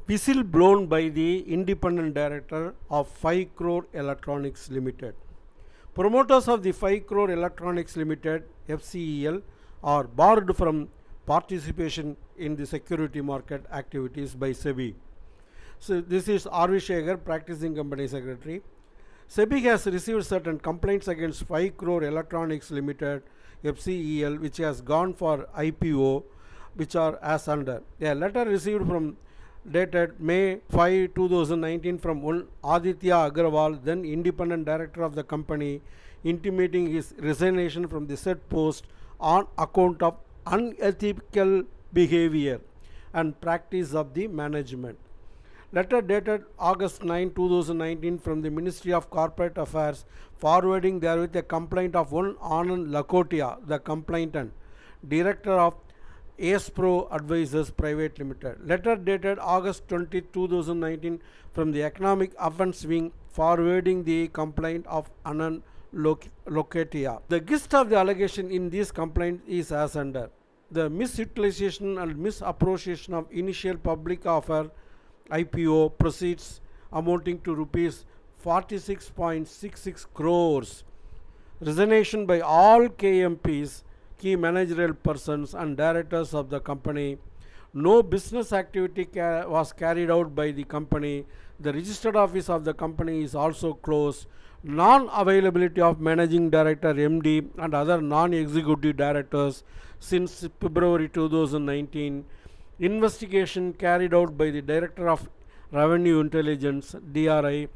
Whistle blown by the independent director of 5 Crore Electronics Limited. Promoters of the 5 Crore Electronics Limited (FCEL) are barred from participation in the security market activities by SEBI. So this is R.V. Shekhar, practicing company secretary. SEBI has received certain complaints against 5 Crore Electronics Limited (FCEL), which has gone for IPO, which are as under. A letter received from dated May 5, 2019 from one Aditya Agarwal, then independent director of the company, intimating his resignation from the said post on account of unethical behavior and practice of the management. Letter dated August 9, 2019 from the Ministry of Corporate Affairs, forwarding therewith a complaint of one Anand Lakotia, the complainant, director of ASPRO Advisors Private Limited. Letter dated August 20, 2019 from the Economic Offence Wing, forwarding the complaint of Anand Loketia. The gist of the allegation in this complaint is as under. The misutilization and misappropriation of initial public offer IPO proceeds amounting to rupees 46.66 crores. Resignation by all KMPs, key managerial persons and directors of the company. No business activity was carried out by the company. The registered office of the company is also closed. Non-availability of managing director, MD and other non-executive directors since February 2019. Investigation carried out by the Director of Revenue Intelligence (DRI).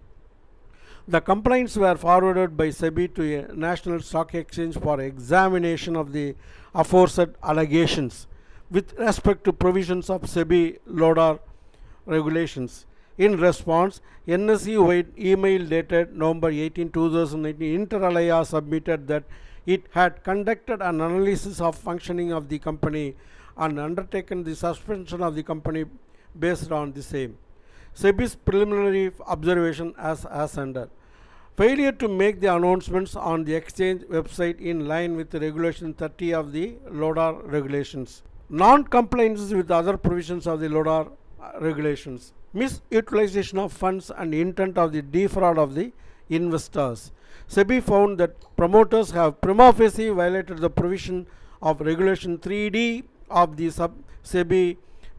The complaints were forwarded by SEBI to a National Stock Exchange for examination of the aforesaid allegations with respect to provisions of SEBI LODR regulations. In response, NSE email dated November 18, 2019, inter alia submitted that it had conducted an analysis of functioning of the company and undertaken the suspension of the company based on the same. SEBI's preliminary observation as under. Failure to make the announcements on the exchange website in line with Regulation 30 of the LODR regulations. Non-compliance with other provisions of the LODR regulations. Misutilization of funds and intent of the defraud of the investors. SEBI found that promoters have prima facie violated the provision of Regulation 3D of the SEBI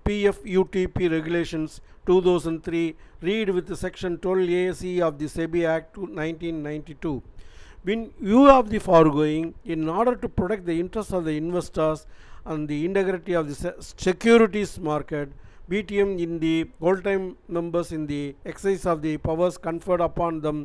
PFUTP regulations 2003, read with section 12A(c) of the SEBI Act 1992. In view of the foregoing, in order to protect the interests of the investors and the integrity of the securities market, BTM in the old-time members in the exercise of the powers conferred upon them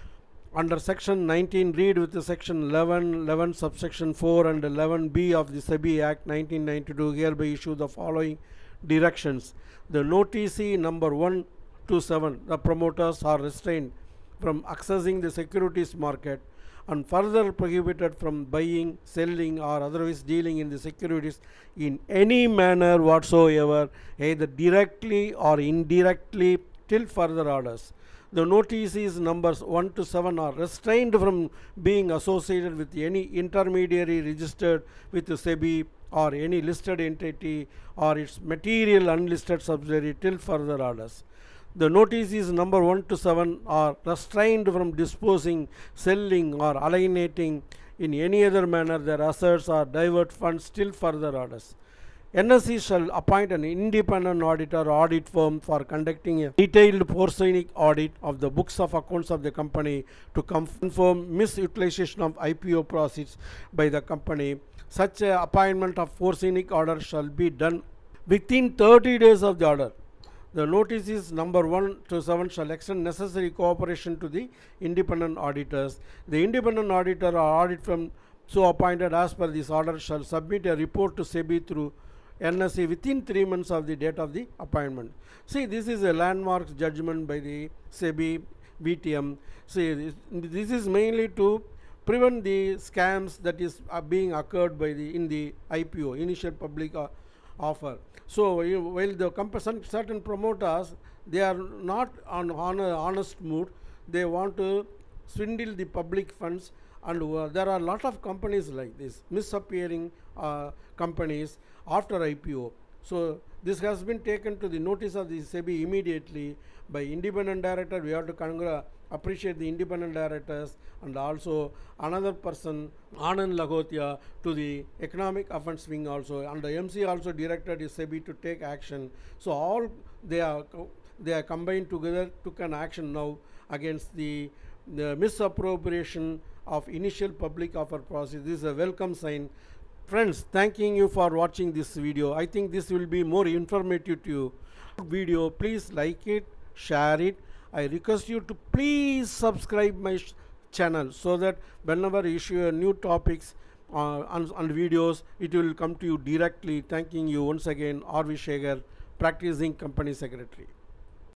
under section 19, read with the section 11 subsection 4 and 11B of the SEBI Act 1992, hereby issue the following directions. The notice number 1 to 7, the promoters are restrained from accessing the securities market and further prohibited from buying, selling or otherwise dealing in the securities in any manner whatsoever, either directly or indirectly till further orders. The notices numbers 1 to 7 are restrained from being associated with any intermediary registered with the SEBI or any listed entity or its material unlisted subsidiary till further orders. The notices number 1 to 7 are restrained from disposing, selling or alienating in any other manner their assets or divert funds till further orders. NSE shall appoint an independent auditor or audit firm for conducting a detailed forensik audit of the books of accounts of the company to confirm misutilization of IPO proceeds by the company. Such a appointment of forensik order shall be done within 30 days of the order. The notices number 1 to 7 shall extend necessary cooperation to the independent auditors. The independent auditor or audit firm so appointed as per this order shall submit a report to SEBI through NSE within 3 months of the date of the appointment. See, this is a landmark judgment by the SEBI BTM. See, this is mainly to prevent the scams that is being occurred by the in the IPO, initial public offer. So while the certain promoters, they are not on an honest mood, they want to swindle the public funds, and there are a lot of companies like this, misappearing companies after IPO. So This has been taken to the notice of the SEBI immediately by independent director. We have to appreciate the independent directors, and also another person, Anand Lahotia, to the economic offense wing also, and the MC also directed the SEBI to take action. So all they are combined together, took an action now against the misappropriation of initial public offer process. This is a welcome sign. Friends, thanking you for watching this video. I think this will be more informative to you. Video, please like it, share it. I request you to please subscribe my channel so that whenever I issue new topics and videos, it will come to you directly. Thanking you once again, R.V. Shekhar, practicing company secretary.